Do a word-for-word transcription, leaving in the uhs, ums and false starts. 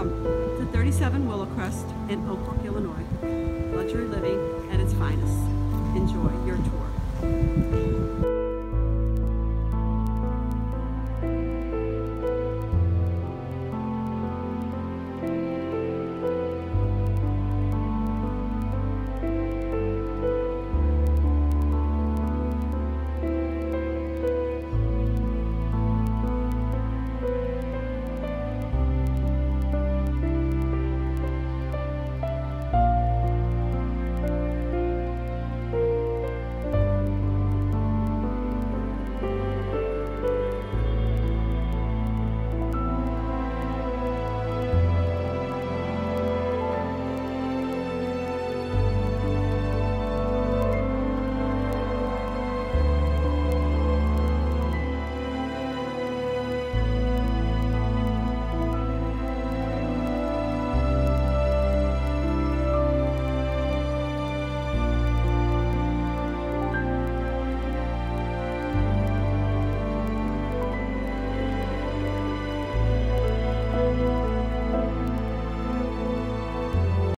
Welcome to thirty-seven Willow Crest in Oak Brook, Illinois. Luxury living at its finest. Enjoy your tour.